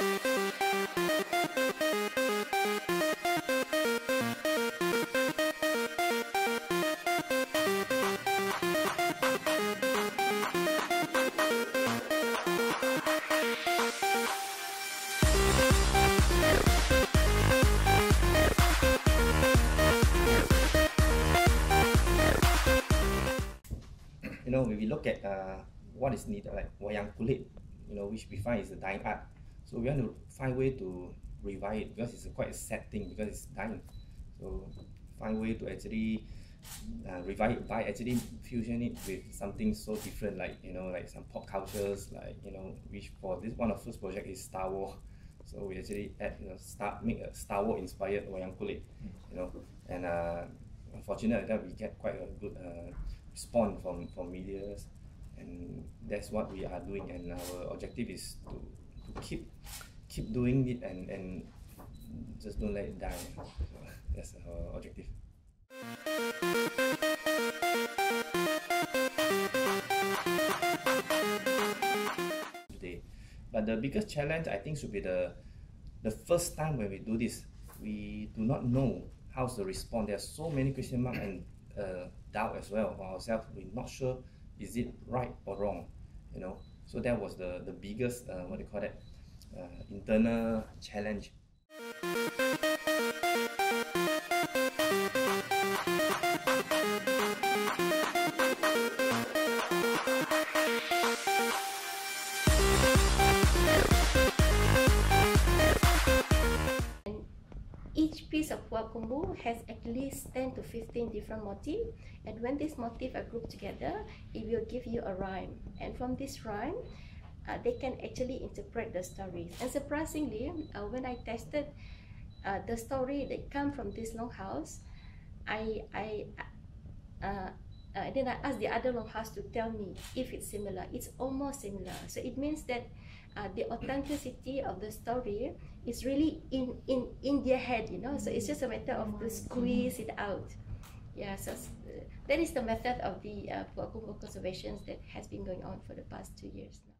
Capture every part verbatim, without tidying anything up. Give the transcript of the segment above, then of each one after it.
You know, when we look at uh, what is needed, like Wayang Kulit, you know, which we find is a dying art. So we want to find a way to revive it because it's a quite a sad thing because it's dying. So find a way to actually uh, revive it by actually fusion it with something so different, like, you know, like some pop cultures, like, you know, which for this one of the first project is Star Wars. So we actually add, you know, start make a Star Wars inspired Wayang Kulit, you know, and uh, unfortunately that we get quite a good uh, response from from media, and that's what we are doing. And our objective is to, to keep keep doing it and and just don't let it die. So that's our objective. Today, but the biggest challenge I think should be the the first time when we do this, we do not know how's the response. There are so many question marks and uh, doubt as well for ourselves. We're not sure is it right or wrong, you know. So that was the the biggest uh, what do you call that uh, internal challenge. Each piece of Kumbu has at least ten to fifteen different motifs, and when these motifs are grouped together, it will give you a rhyme. And from this rhyme, uh, they can actually interpret the stories. And surprisingly, uh, when I tested uh, the story that come from this longhouse, I I uh, uh, then I asked the other longhouse to tell me if it's similar. It's almost similar. So it means that uh, the authenticity of the story is really in in in their head, you know. So it's just a matter of to squeeze it out. Yeah. So uh, that is the method of the uh, Kumbu conservation that has been going on for the past two years now.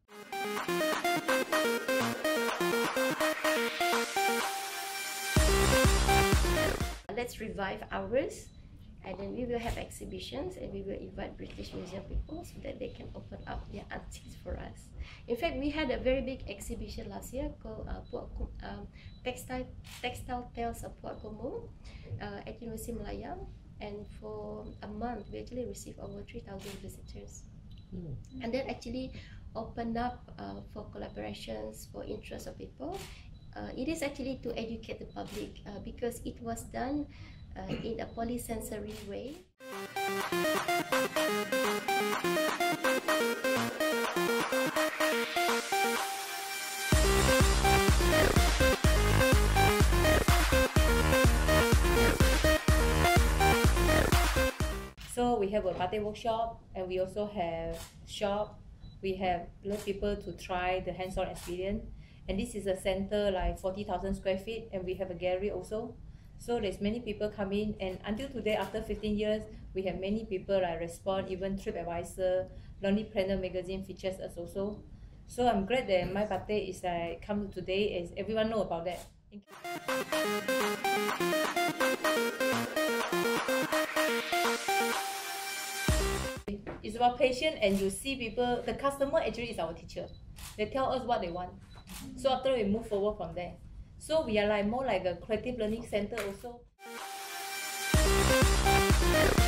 Let's revive ours, and then we will have exhibitions, and we will invite British Museum people so that they can open up their antiques for us. In fact, we had a very big exhibition last year called uh, um, Textile Textile Tales of Kumbu uh, at University Malaysian, and for a month we actually received over three thousand visitors. Mm. And that actually opened up uh, for collaborations, for interest of people. Uh, it is actually to educate the public uh, because it was done uh, in a polysensory way. So we have a batik workshop, and we also have shop. We have a lot of people to try the hands-on experience. And this is a center like forty thousand square feet, and we have a gallery also. So there's many people come in, and until today, after fifteen years, we have many people like respond. Even TripAdvisor, Lonely Planner magazine features us also. So I'm glad that myBatik is like come today, as everyone know about that. Thank you. It's about patience, and you see people. The customer actually is our teacher. They tell us what they want. So after we move forward from there. So we are like more like a creative learning center also.